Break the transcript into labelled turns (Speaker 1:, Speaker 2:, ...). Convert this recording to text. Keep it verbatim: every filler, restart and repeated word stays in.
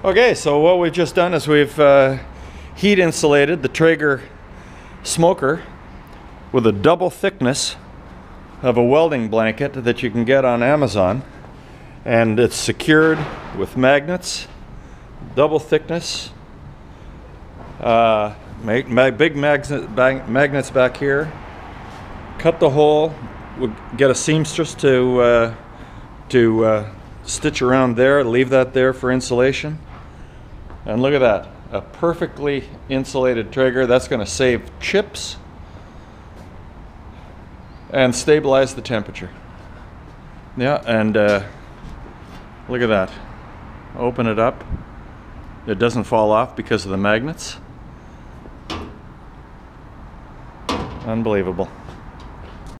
Speaker 1: Okay, so what we've just done is we've uh, heat insulated the Traeger smoker with a double thickness of a welding blanket that you can get on Amazon, and it's secured with magnets, double thickness, uh, make, mag, big magnet, bag, magnets back here. Cut the hole, we'll get a seamstress to uh, to uh, stitch around there, leave that there for insulation. And look at that, a perfectly insulated Traeger. That's going to save chips and stabilize the temperature. Yeah, and uh, look at that. Open it up. It doesn't fall off because of the magnets. Unbelievable.